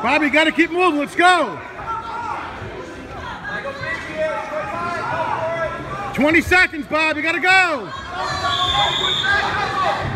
Bobby, got to keep moving. Let's go. 20 seconds, Bob. You got to go.